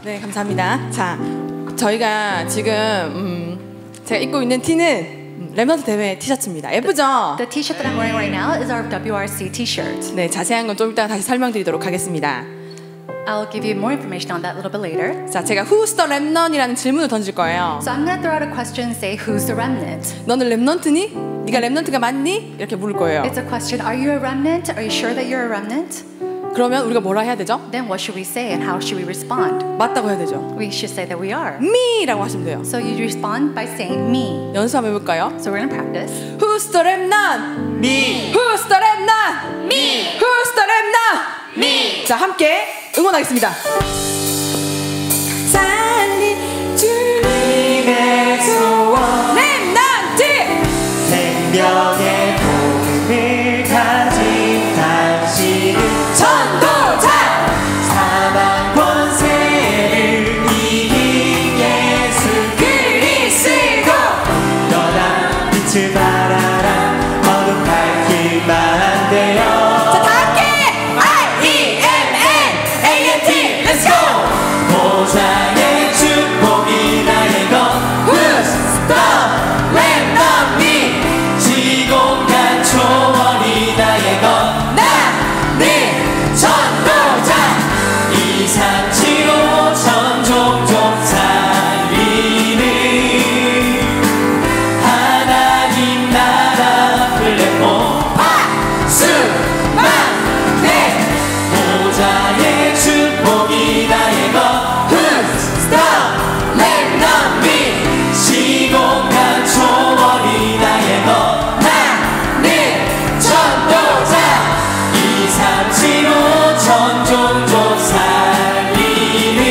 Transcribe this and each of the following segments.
네, 감사합니다. 자, 저희가 지금 제가 입고 있는 티는 렘넌트 대회 티셔츠입니다. 예쁘죠? The T-shirt that I'm wearing right now is our WRC T-shirt. 네, 자세한 건 좀 이따가 다시 설명드리도록 하겠습니다. I'll give you more information on that a little bit later. 자, 제가 Who's the Remnant이라는 질문을 던질 거예요. So I'm going to throw out a question and say, who's the remnant? 너는 렘넌트니? 네가 렘넌트가 맞니? 이렇게 물을 거예요. It's a question, are you a remnant? Are you sure that you're a remnant? 그러면 우리가 뭐라 해야 되죠? Then what should we say and how should we respond? 맞다고 해야 되죠. We should say that we are. me라고 하시면 돼요. So you respond by saying me. 연습 한번 해볼까요? So we're going to practice. Who's the remnant? Me. Who's the remnant? Me. Who's the remnant? Me. 자, 함께 응원하겠습니다. 살린 주님의 소원 렘넌트 생명의 복음을 가진 당신은 전도자 사망 권세를 이긴 예수 그리스도 너나 빛을 발하라 어둠 밝힐만 되어 자, 다 함께 R-E-M-N-A-N-T Let's go! 보좌의 축복이 나의 것 Who's the remnant? 시공간 초월이 나의 것 나는 전도자 237호 천종족 살리는 하나님 나라 플랫폼 수만대 보좌의 축복이 나의 것 Who's the remnant? 시공간 초월이 나의 것 나는 전도자 237호 천종족 살리는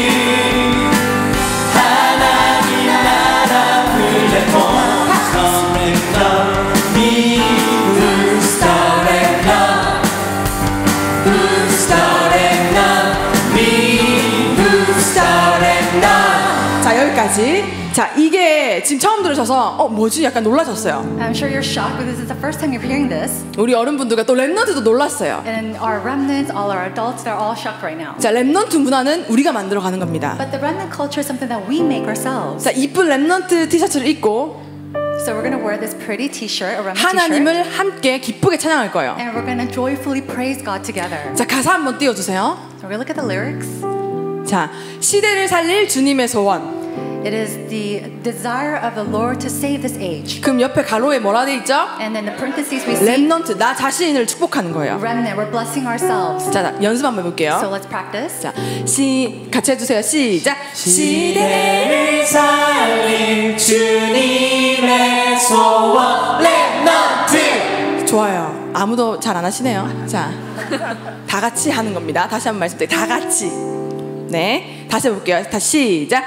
하나님 나라 플랫폼 Surrender me Who's the remnant Who's the remnant me Who's the remnant 자, 여기까지. 자, 이게 지금 처음 들으셔서 뭐지? 약간 놀라셨어요. I'm sure you're shocked, but this is the first time you're hearing this. 우리 어른분들과 또 렘넌트도 놀랐어요. And our remnants, all our adults, they're all shocked right now. 자, 렘넌트 문화는 우리가 만들어가는 겁니다. But the remnant culture is something that we make ourselves. 자, 이쁜 렘넌트 티셔츠를 입고 So we're going to wear this pretty T-shirt, a remnant T-shirt, 하나님을 함께 기쁘게 찬양할 거예요. and we're going to joyfully praise God together. 자, 가사 한번 띄워주세요. So we're going to look at the lyrics. 자, 시대를 살릴 주님의 소원. It is the desire of the Lord to save this age. 그럼 옆에 가로에 뭐라 돼 있죠? And then the parentheses we see, 렘넌트, 나 자신을 축복하는 거예요. remnant, we're blessing ourselves. 자, 연습 한번 해볼게요. So let's practice. 자, 같이 해주세요. 시작. 시대를 살릴 주님의 소원 렘넌트 좋아요. 아무도 잘 안 하시네요. 자, 다 같이 하는 겁니다. 다시 한번 말씀드릴게요. 다 같이. 네, 다시 해볼게요. 다시 시작.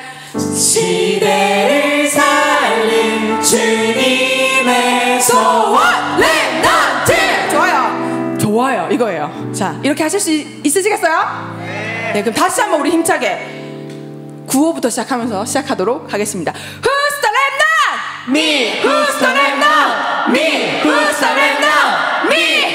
시대를 살릴 주님의 소원 렘넌트. 좋아요. 좋아요. 이거예요. 자, 이렇게 하실 수 있으시겠어요? 네, 그럼 다시 한번 우리 힘차게 구호부터 시작하도록 하겠습니다. Who's the remnant? Me Who's the remnant? Me Who's the remnant? Me.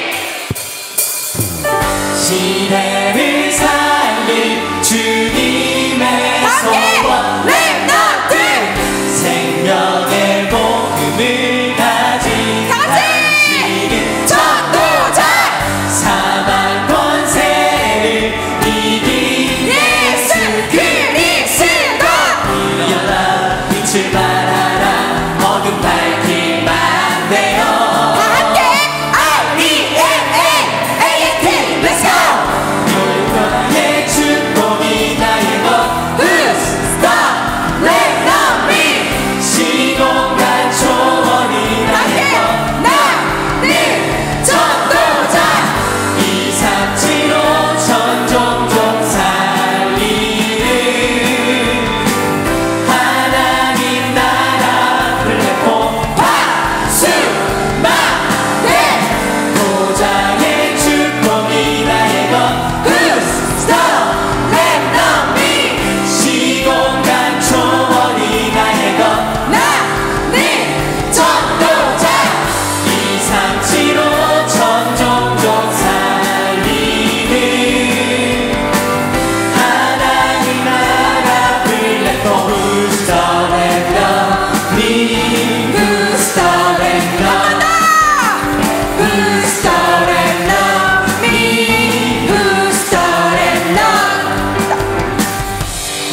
시대를 살릴 주님의 소원 렘넌트. 생명의 복음을 가진 당신은 전도자. 사망 권세를 이긴 예수 그리스도. 일어나 빛을 발하라 어둠 밝힐만 되어 다 함께 R-E-M-N-A-N-T Let's go. 너의 축복이 나의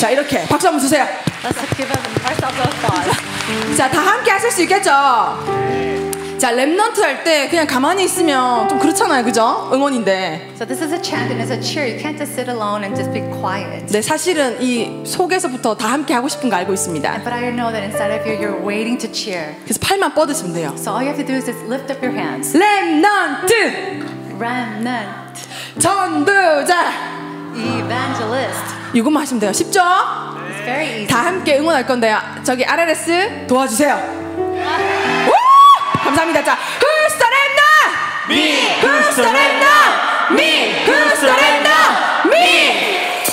자, 이렇게 박수 한번 주세요. Let's give ourselves a applause. 자, 다 함께 하실 수 있겠죠? 자, 랩넌트 할 때 그냥 가만히 있으면 좀 그렇잖아요, 그죠? 응원인데. So this is a chant and it's a cheer. You can't just sit alone and just be quiet. 네, 사실은 이 속에서부터 다 함께 하고 싶은 거 알고 있습니다. But I know that inside of you, you're waiting to cheer. 그래서 팔만 뻗으시면 돼요. So all you have to do is just lift up your hands. 랩넌트! Remnant, 전도자! evangelist. 이것만 하시면 돼요. 쉽죠? It's very easy. 다 함께 응원할 건데요. 저기 RRS 도와주세요. 우! 감사합니다. 자, Who's the 랩넌트? Me, Who's the 랩넌트? Me! Who's the 랩넌트? Me!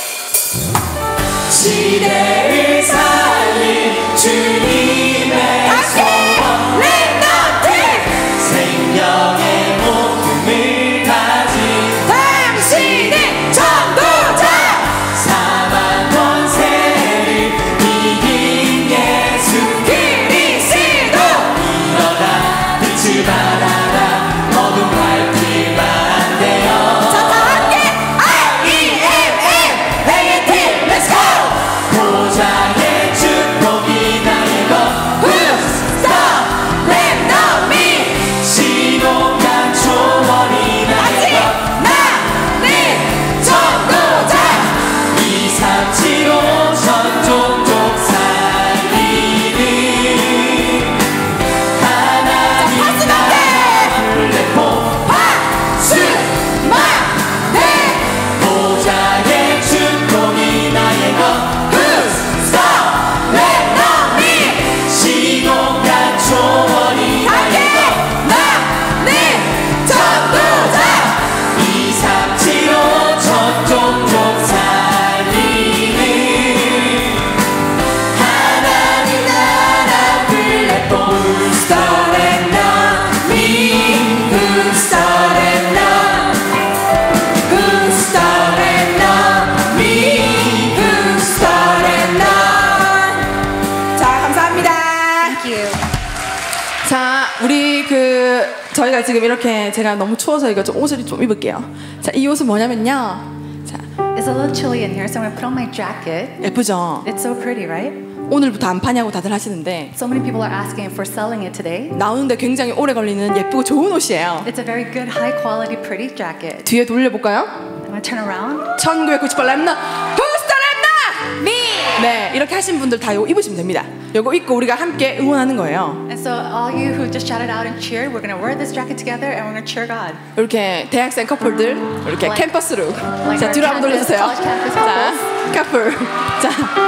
시대를 살린 주님의 소원 랩넌트! 생명의 목숨을 가진 당신이 전도자! 사망 권세를 이긴 예수 그리스도! 일어나 빛을 발하라 어둠 밝히만 되어 자, 다 함께 R-E-M-M! A-N-T! Let's go! 보좌의 축복이 나의 것 Who's the 랩넌트? Me! 시공간 초월이 나의 것 나는 전도자! 237호 전종족 살리는 하나님 박수 나라 맞게! 플랫폼 박수만대! 보좌의 축복이 나의 것 Who's the 랩넌트? Me! 시공간 초월이 나의 것 나는 전도자! 237호 전종족 살리는 하나님 나라 플랫폼 Who's the 랩넌트? Me Who's the 랩넌트? Who's the 랩넌트? Me Who's the 랩넌트? 자, 감사합니다. Thank you. 자, 우리 저희가 지금 이렇게 제가 너무 추워서 이거 좀 옷을 좀 입을게요. 자, 이 옷은 뭐냐면요. 자, It's a little chilly in here, so I'm gonna put on my jacket. 예쁘죠? It's so pretty, right? 오늘부터 안 파냐고 다들 하시는데 So many people are asking if we're selling it today. 나오는데 굉장히 오래 걸리는 예쁘고 좋은 옷이에요. It's a very good, high quality, pretty jacket. 뒤에 돌려볼까요? I'm gonna turn around. 1998 랩넌 Who's the 랩넌? Me! 네, 이렇게 하신 분들 다 이거 입으시면 됩니다. 이거 입고 우리가 함께 응원하는 거예요. And so all you who just shouted out and cheered, we're gonna wear this jacket together and we're gonna cheer God. 이렇게 대학생 커플들 이렇게 Like- 캠퍼스 룩. like 자, our 뒤로 한번 campus, 돌려주세요. college campus 자, 커플. 자,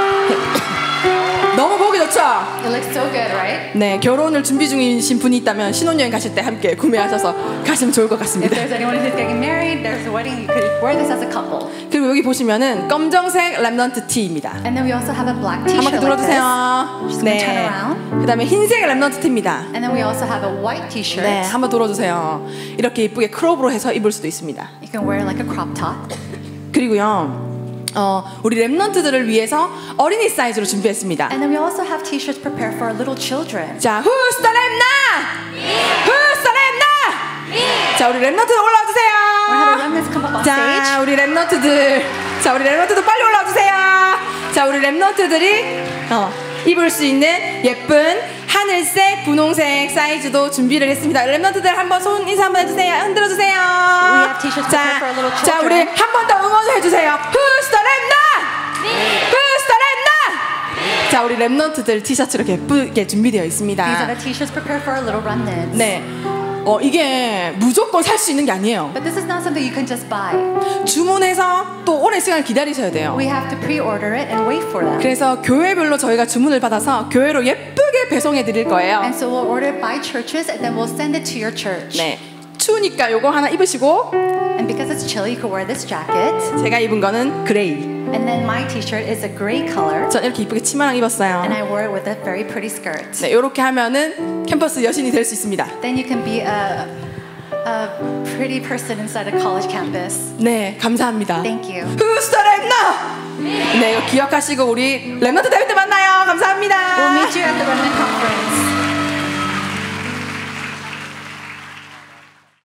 너무 보기 좋죠? It looks so good, right? 네, 결혼을 준비 중이신 분이 있다면 신혼여행 가실 때 함께 구매하셔서 가시면 좋을 것 If 같습니다. there's anyone who's getting married, there's a wedding, you could wear this as a couple. 그리고 여기 보시면은 검정색 랩넌트 티입니다. And then we also have a black 한 바퀴 t-shirt like this. 돌아주세요. Just gonna turn around. 그다음에 흰색 랩넌트 티입니다. And then we also have a white t-shirt. 네, 한번 돌아주세요. 이렇게 예쁘게 크롭으로 해서 입을 수도 있습니다. You can wear like a crop top. 그리고요, 우리 랩넌트들을 위해서 어린이 사이즈로 준비했습니다. And then we also have t-shirts prepared for our little children. 자, Who's the 랩넌트? Who's the 랩넌트? 자, 우리 랩넌트들 올라와 We're 주세요. having remnants come up on stage. 자, 우리 랩넌트들. 자, 우리 랩넌트들 빨리 올라와 주세요. 자, 우리 랩넌트들이 입을 수 있는 예쁜 하늘색, 분홍색 사이즈도 준비를 했습니다. 랩넌트들 한번 손 인사 한번 해주세요. 흔들어 주세요. have t-shirts prepared for our little 자, 우리 children. 한 번 더 응원을 해주세요. Who's the 랩넌트? Who's the 랩넌트? 자, 우리 랩넌트들 티셔츠 이렇게 예쁘게 준비되어 These are 있습니다. the t-shirts prepared for our little remnants. 네. 이게 무조건 살 수 있는 게 아니에요. But this is not something you can just buy. 주문해서 또 오랜 시간을 기다리셔야 돼요. We have to pre-order it and wait for them. 그래서 교회별로 저희가 주문을 받아서 교회로 예쁘게 배송해 드릴 거예요. And so we'll order it by churches and then we'll send it to your church. 네. 추우니까 요거 하나 입으시고 And because it's chilly, you can wear this jacket. 제가 입은 거는 그레이. And then my t-shirt is a gray color. 전 이렇게 이쁘게 치마랑 입었어요. And I wore it with a very pretty skirt. 네, 이렇게 하면은 캠퍼스 여신이 될 수 있습니다. Then you can be a pretty person inside a college campus. 네, 감사합니다. Thank you. Who's the 랩넌트? 네, 이거 기억하시고 우리 랩넌트 대회 때 만나요. 감사합니다. We'll meet you at the remnant